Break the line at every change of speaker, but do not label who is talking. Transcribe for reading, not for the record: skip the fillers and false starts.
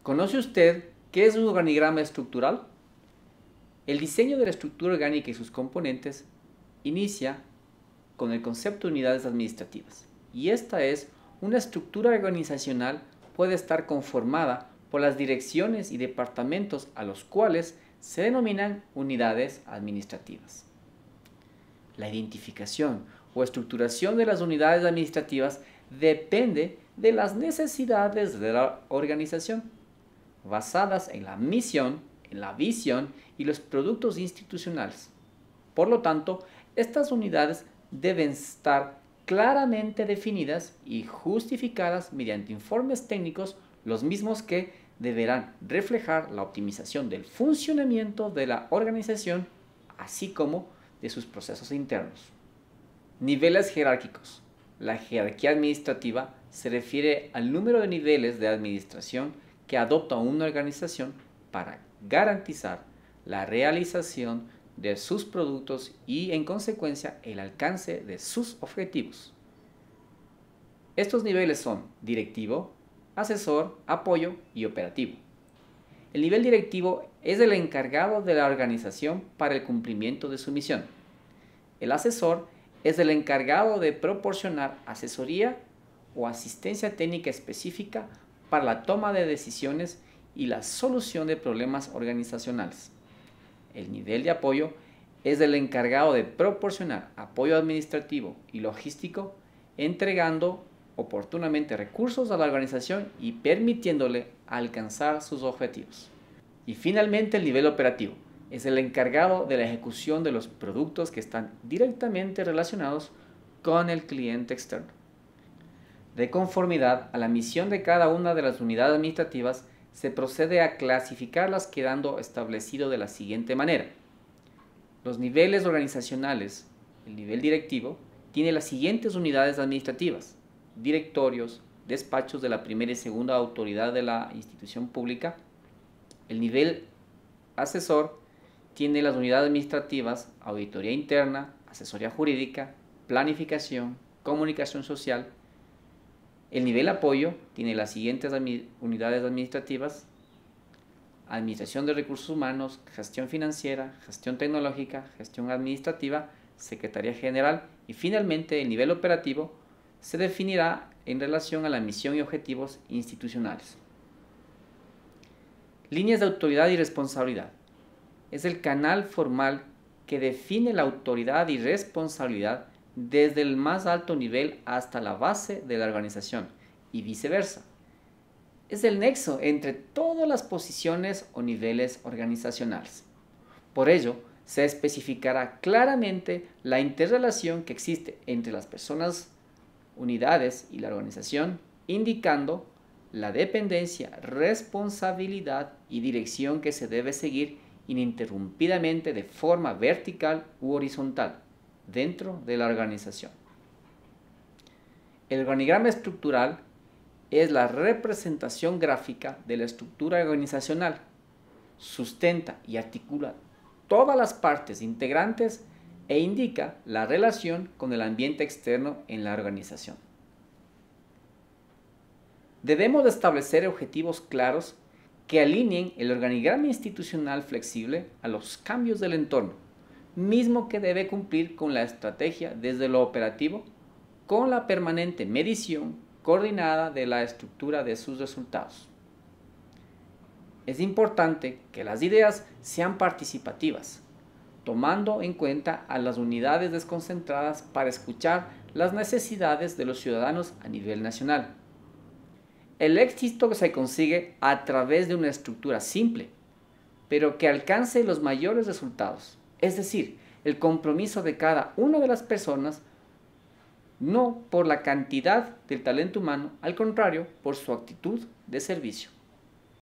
¿Conoce usted qué es un organigrama estructural? El diseño de la estructura orgánica y sus componentes inicia con el concepto de unidades administrativas. Y esta es una estructura organizacional puede estar conformada por las direcciones y departamentos a los cuales se denominan unidades administrativas. La identificación o estructuración de las unidades administrativas depende de las necesidades de la organización, basadas en la misión, en la visión y los productos institucionales. Por lo tanto, estas unidades deben estar claramente definidas y justificadas mediante informes técnicos, los mismos que deberán reflejar la optimización del funcionamiento de la organización, así como de sus procesos internos. Niveles jerárquicos. La jerarquía administrativa se refiere al número de niveles de administración que adopta una organización para garantizar la realización de sus productos y, en consecuencia, el alcance de sus objetivos. Estos niveles son directivo, asesor, apoyo y operativo. El nivel directivo es el encargado de la organización para el cumplimiento de su misión. El asesor es el encargado de proporcionar asesoría o asistencia técnica específica para la toma de decisiones y la solución de problemas organizacionales. El nivel de apoyo es el encargado de proporcionar apoyo administrativo y logístico, entregando oportunamente recursos a la organización y permitiéndole alcanzar sus objetivos. Y finalmente el nivel operativo es el encargado de la ejecución de los productos que están directamente relacionados con el cliente externo. De conformidad a la misión de cada una de las unidades administrativas, se procede a clasificarlas quedando establecido de la siguiente manera. Los niveles organizacionales, el nivel directivo, tiene las siguientes unidades administrativas: directorios, despachos de la primera y segunda autoridad de la institución pública. El nivel asesor tiene las unidades administrativas: auditoría interna, asesoría jurídica, planificación, comunicación social. El nivel apoyo tiene las siguientes unidades administrativas: administración de recursos humanos, gestión financiera, gestión tecnológica, gestión administrativa, secretaría general. Y finalmente el nivel operativo se definirá en relación a la misión y objetivos institucionales. Líneas de autoridad y responsabilidad. Es el canal formal que define la autoridad y responsabilidad desde el más alto nivel hasta la base de la organización y viceversa. Es el nexo entre todas las posiciones o niveles organizacionales. Por ello, se especificará claramente la interrelación que existe entre las personas, unidades y la organización, indicando la dependencia, responsabilidad y dirección que se debe seguir ininterrumpidamente de forma vertical u horizontal dentro de la organización. El organigrama estructural es la representación gráfica de la estructura organizacional. Sustenta y articula todas las partes integrantes e indica la relación con el ambiente externo en la organización. Debemos establecer objetivos claros que alineen el organigrama institucional flexible a los cambios del entorno, mismo que debe cumplir con la estrategia desde lo operativo, con la permanente medición coordinada de la estructura de sus resultados. Es importante que las ideas sean participativas, tomando en cuenta a las unidades desconcentradas para escuchar las necesidades de los ciudadanos a nivel nacional. El éxito se consigue a través de una estructura simple, pero que alcance los mayores resultados, es decir, el compromiso de cada una de las personas, no por la cantidad del talento humano, al contrario, por su actitud de servicio.